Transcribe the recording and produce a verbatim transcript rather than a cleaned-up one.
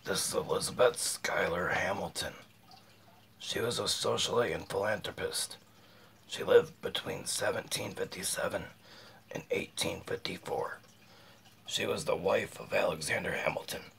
This is Elizabeth Schuyler Hamilton. She was a socialite and philanthropist. She lived between seventeen fifty-seven and eighteen fifty-four. She was the wife of Alexander Hamilton,